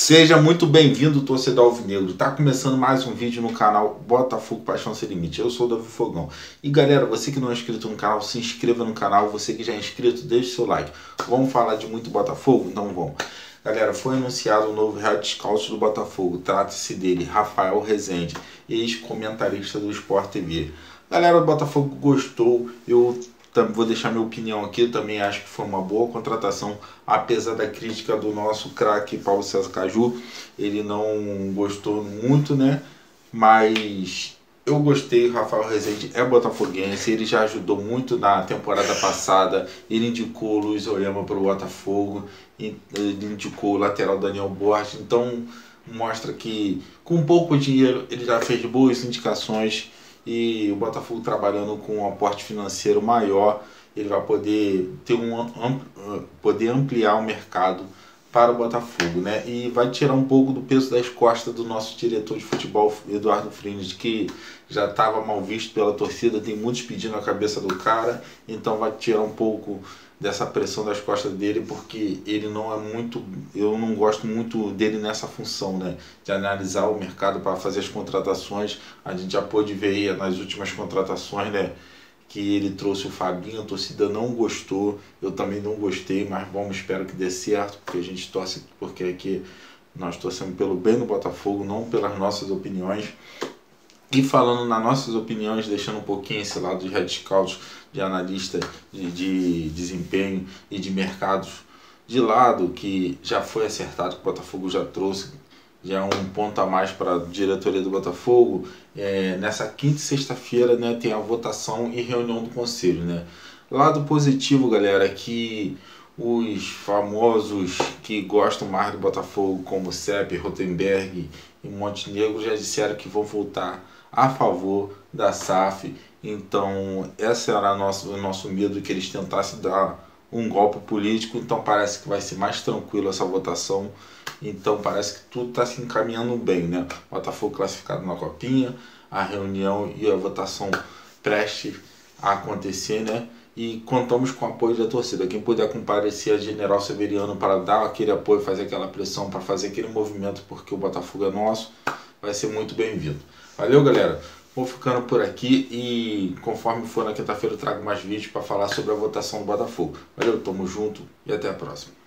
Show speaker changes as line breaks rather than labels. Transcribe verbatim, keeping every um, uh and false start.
Seja muito bem-vindo, torcedor alvinegro. Tá começando mais um vídeo no canal Botafogo Paixão Sem Limite. Eu sou o Davi Fogão. E galera, você que não é inscrito no canal, se inscreva no canal. Você que já é inscrito, deixe seu like. Vamos falar de muito Botafogo? Então vamos. Galera, foi anunciado o novo head scout do Botafogo. Trata-se dele, Rafael Rezende, ex-comentarista do Sport T V. Galera, o Botafogo gostou. Eu vou deixar minha opinião aqui, também acho que foi uma boa contratação, apesar da crítica do nosso craque Paulo César Caju. Ele não gostou muito, né? Mas eu gostei. O Rafael Rezende é botafoguense, ele já ajudou muito na temporada passada. Ele indicou o Luiz Oyama para o Botafogo, ele indicou o lateral Daniel Borges, então mostra que com pouco dinheiro ele já fez boas indicações. E o Botafogo trabalhando com um aporte financeiro maior, ele vai poder ter um amplo, poder ampliar o mercado para o Botafogo, né? E vai tirar um pouco do peso das costas do nosso diretor de futebol, Eduardo Frines, que já estava mal visto pela torcida, tem muitos pedindo a cabeça do cara, então vai tirar um pouco dessa pressão das costas dele, porque ele não é muito, eu não gosto muito dele nessa função, né, de analisar o mercado para fazer as contratações. A gente já pôde ver aí nas últimas contratações, né, que ele trouxe o Fabinho, a torcida não gostou, eu também não gostei, mas vamos, espero que dê certo, porque a gente torce, porque aqui nós torcemos pelo bem do Botafogo, não pelas nossas opiniões. E falando nas nossas opiniões, deixando um pouquinho esse lado de head scout, de analista de, de desempenho e de mercados de lado, que já foi acertado, que o Botafogo já trouxe, já é um ponto a mais para a diretoria do Botafogo. É, nessa quinta e sexta-feira, né, tem a votação e reunião do conselho, né. Lado positivo, galera, é que os famosos que gostam mais do Botafogo, como Sepp, Rotenberg e Montenegro, já disseram que vão votar a favor da S A F. Então esse era nosso, o nosso medo, que eles tentassem dar um golpe político. Então parece que vai ser mais tranquilo essa votação. Então parece que tudo está se encaminhando bem, né? Botafogo classificado na Copinha, a reunião e a votação prestes a acontecer, né? E contamos com o apoio da torcida. Quem puder comparecer a General Severiano para dar aquele apoio, fazer aquela pressão, para fazer aquele movimento, porque o Botafogo é nosso, vai ser muito bem-vindo. Valeu, galera? Vou ficando por aqui e conforme for na quinta-feira eu trago mais vídeos para falar sobre a votação do Botafogo. Valeu, tamo junto e até a próxima.